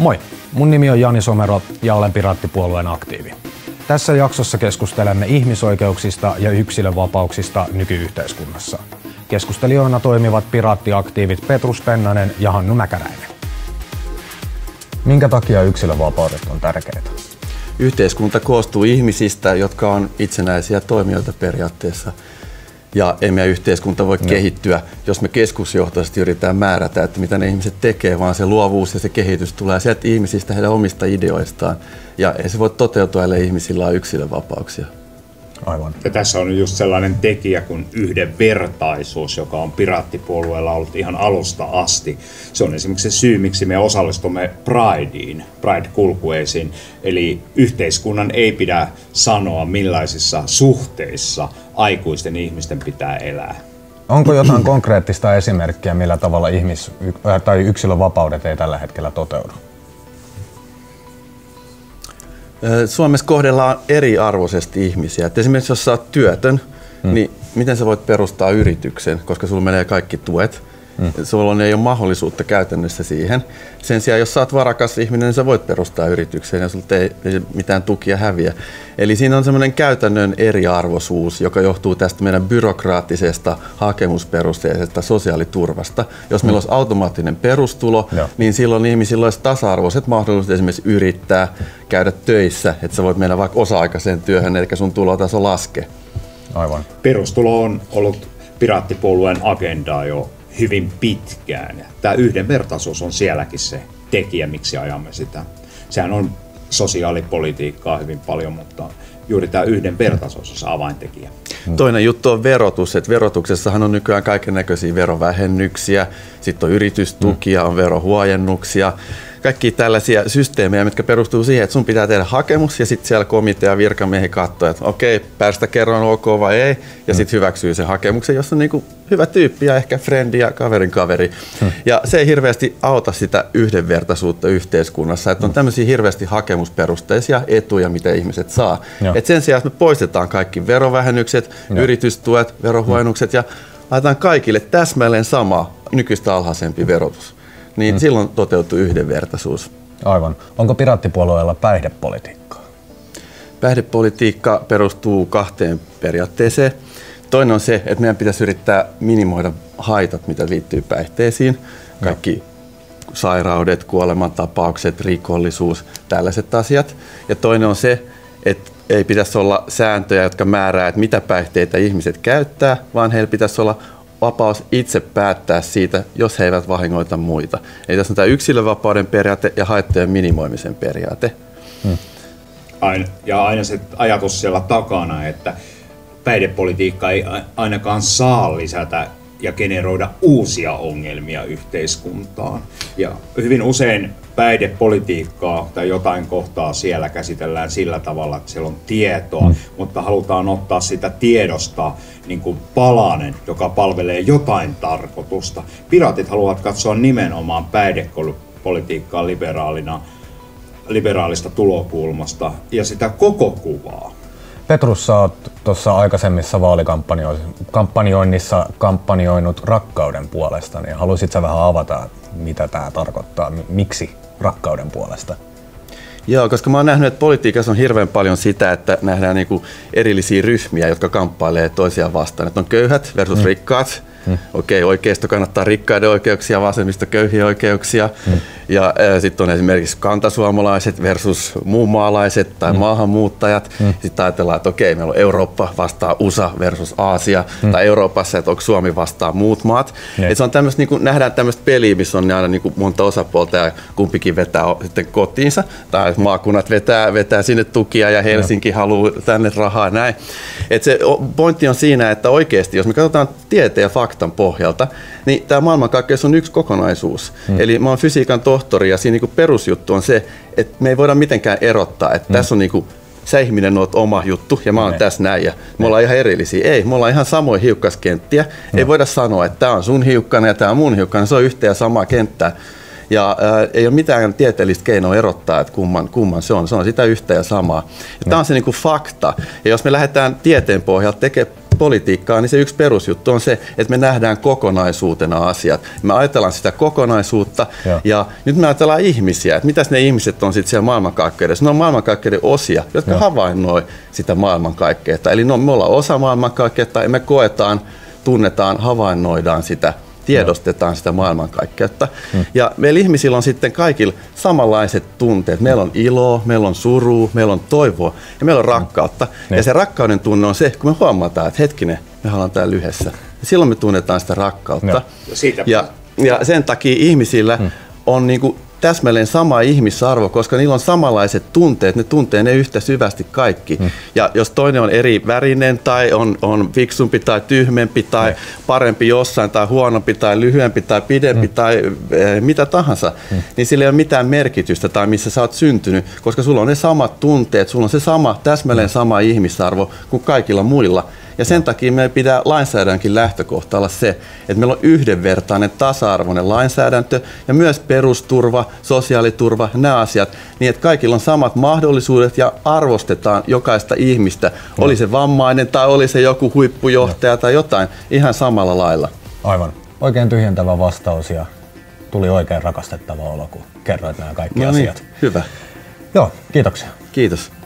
Moi, mun nimi on Jani Somero ja olen Piraattipuolueen aktiivi. Tässä jaksossa keskustelemme ihmisoikeuksista ja yksilönvapauksista nykyyhteiskunnassa. Keskustelijoina toimivat piraattiaktiivit Petrus Pennanen ja Hannu Mäkäräinen. Minkä takia yksilönvapaudet on tärkeitä? Yhteiskunta koostuu ihmisistä, jotka on itsenäisiä toimijoita periaatteessa. Ja ei meidän yhteiskunta voi kehittyä, jos me keskusjohtaisesti yritetään määrätä, että mitä ne ihmiset tekee, vaan se luovuus ja se kehitys tulee sieltä ihmisistä, heidän omista ideoistaan. Ja ei se voi toteutua, ellei ihmisillä on yksilönvapauksia. Aivan. Ja tässä on just sellainen tekijä kuin yhdenvertaisuus, joka on Piraattipuolueella ollut ihan alusta asti. Se on esimerkiksi se syy, miksi me osallistumme Prideen, Pride-kulkueisiin. Eli yhteiskunnan ei pidä sanoa, millaisissa suhteissa aikuisten ihmisten pitää elää. Onko jotain konkreettista esimerkkiä, millä tavalla yksilönvapaudet ei tällä hetkellä toteudu? Suomessa kohdellaan eriarvoisesti ihmisiä. Et esimerkiksi jos sä oot työtön, niin miten sä voit perustaa yrityksen, koska sulla menee kaikki tuet. Sulla ei ole mahdollisuutta käytännössä siihen. Sen sijaan, jos sä oot varakas ihminen, niin sä voit perustaa yrityksen ja sulta ei mitään tukia häviä. Eli siinä on semmoinen käytännön eriarvoisuus, joka johtuu tästä meidän byrokraattisesta hakemusperusteisesta sosiaaliturvasta. Jos meillä olisi automaattinen perustulo, niin silloin ihmisillä olisi tasa-arvoiset mahdollisuudet esimerkiksi yrittää käydä töissä, että sä voit mennä vaikka osa-aikaiseen työhön, eikä sun tulotaso laske. Aivan. Perustulo on ollut Piraattipuolueen agendaa jo hyvin pitkään. Tämä yhdenvertaisuus on sielläkin se tekijä, miksi ajamme sitä. Sehän on sosiaalipolitiikkaa hyvin paljon, mutta juuri tämä yhdenvertaisuus on se avaintekijä. Toinen juttu on verotus. Että verotuksessahan on nykyään kaikennäköisiä verovähennyksiä, sitten on yritystukia, on verohuojennuksia. Kaikki tällaisia systeemejä, mitkä perustuu siihen, että sun pitää tehdä hakemus ja sitten siellä komitea virkamiehi katsoo, että okei, päästä kerran ok vai ei, ja sitten hyväksyy sen hakemuksen, jos on niinku hyvä tyyppi ja ehkä frendi ja kaverin kaveri. Ja se ei hirveästi auta sitä yhdenvertaisuutta yhteiskunnassa, että on tämmöisiä hirveästi hakemusperusteisia etuja, mitä ihmiset saa. Et sen sijaan, että me poistetaan kaikki verovähennykset, yritystuet, verohuojennukset ja laitetaan kaikille täsmälleen sama nykyistä alhaisempi verotus. Niin silloin toteutuu yhdenvertaisuus. Aivan. Onko Piraattipuolueella päihdepolitiikkaa? Päihdepolitiikka perustuu kahteen periaatteeseen. Toinen on se, että meidän pitäisi yrittää minimoida haitat, mitä liittyy päihteisiin. Kaikki sairaudet, kuolemantapaukset, rikollisuus, tällaiset asiat. Ja toinen on se, että ei pitäisi olla sääntöjä, jotka määrää, että mitä päihteitä ihmiset käyttää, vaan heillä pitäisi olla vapaus itse päättää siitä, jos he eivät vahingoita muita. Eli tässä on tämä yksilönvapauden periaate ja haittojen minimoimisen periaate. Ja aina se ajatus siellä takana, että päihdepolitiikka ei ainakaan saa lisätä ja generoida uusia ongelmia yhteiskuntaan. Ja hyvin usein päihdepolitiikkaa tai jotain kohtaa siellä käsitellään sillä tavalla, että siellä on tietoa, mutta halutaan ottaa sitä tiedosta niin kuin palanen, joka palvelee jotain tarkoitusta. Piraatit haluavat katsoa nimenomaan päihdepolitiikkaa liberaalista tulokulmasta ja sitä koko kuvaa. Petrus, sä oot tuossa aikaisemmissa vaalikampanjoinnissa kampanjoinut rakkauden puolesta, niin haluaisit sä vähän avata, mitä tämä tarkoittaa, miksi rakkauden puolesta? Joo, koska mä oon nähnyt, että politiikassa on hirveän paljon sitä, että nähdään niinku erillisiä ryhmiä, jotka kamppailee toisiaan vastaan. Että on köyhät versus rikkaat. Okei, oikeisto kannattaa rikkaiden oikeuksia, vasemmisto köyhiä oikeuksia. Ja sitten on esimerkiksi kantasuomalaiset versus muunmaalaiset tai maahanmuuttajat. Sitten ajatellaan, että okei, meillä on Eurooppa vastaa USA versus Aasia. Tai Euroopassa, että onko Suomi vastaa muut maat. Et se on tämmöistä, niin nähdään tämmöistä peliä, missä on aina niin monta osapuolta ja kumpikin vetää sitten kotiinsa. Tai maakunnat vetää sinne tukia ja Helsinki haluaa tänne rahaa näin. Et se pointti on siinä, että oikeasti, jos me katsotaan tieteen ja faktan pohjalta, niin tämä maailmankaikkeus on yksi kokonaisuus. Eli mä oon fysiikan tohtori ja siinä niinku perusjuttu on se, että me ei voida mitenkään erottaa, että tässä on niinku, sä ihminen oot oma juttu ja mä oon tässä näin ja me ollaan ihan erillisiä. Ei, me ollaan ihan samoja hiukkaskenttiä. Ei voida sanoa, että tämä on sun hiukkana ja tämä on mun hiukkana, se on yhtä ja samaa kenttää. Ja ei ole mitään tieteellistä keinoa erottaa, että kumman se on sitä yhtä ja samaa. Ja tämä on se niinku fakta. Ja jos me lähdetään tieteen pohjalta tekemään politiikkaa, niin se yksi perusjuttu on se, että me nähdään kokonaisuutena asiat. Me ajatellaan sitä kokonaisuutta ja nyt me ajatellaan ihmisiä, että mitäs ne ihmiset on sitten siellä maailmankaikkeudessa. Ne on maailmankaikkeuden osia, jotka havainnoi sitä maailmankaikkeutta. Eli me ollaan osa maailmankaikkeutta ja me koetaan, tunnetaan, havainnoidaan sitä, tiedostetaan sitä maailmankaikkeutta. Ja meillä ihmisillä on sitten kaikilla samanlaiset tunteet. Meillä on iloa, meillä on surua, meillä on toivoa ja meillä on rakkautta. Ja se rakkauden tunne on se, kun me huomataan, että hetkinen, me ollaan täällä yhdessä. Ja silloin me tunnetaan sitä rakkautta. Ja sen takia ihmisillä on niinku täsmälleen sama ihmisarvo, koska niillä on samanlaiset tunteet, ne tuntee ne yhtä syvästi kaikki. Ja jos toinen on eri värinen tai on fiksumpi tai tyhmempi tai parempi jossain tai huonompi tai lyhyempi tai pidempi tai mitä tahansa, niin sillä ei ole mitään merkitystä tai missä sä oot syntynyt, koska sulla on ne samat tunteet, sulla on se sama, täsmälleen sama ihmisarvo kuin kaikilla muilla. Ja sen takia meidän pitää lainsäädännönkin lähtökohta olla se, että meillä on yhdenvertainen, tasa-arvoinen lainsäädäntö ja myös perusturva, sosiaaliturva, nämä asiat, niin että kaikilla on samat mahdollisuudet ja arvostetaan jokaista ihmistä, oli se vammainen tai oli se joku huippujohtaja tai jotain, ihan samalla lailla. Aivan. Oikein tyhjentävä vastaus ja tuli oikein rakastettava olo, kun kerroit nämä kaikki asiat. Hyvä. Joo, kiitoksia. Kiitos.